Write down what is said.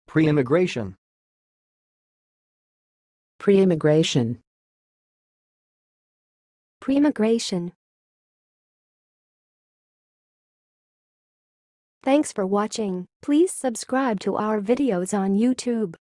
Preimmigration. Preimmigration. Preimmigration. Thanks for watching. Please subscribe to our videos on YouTube.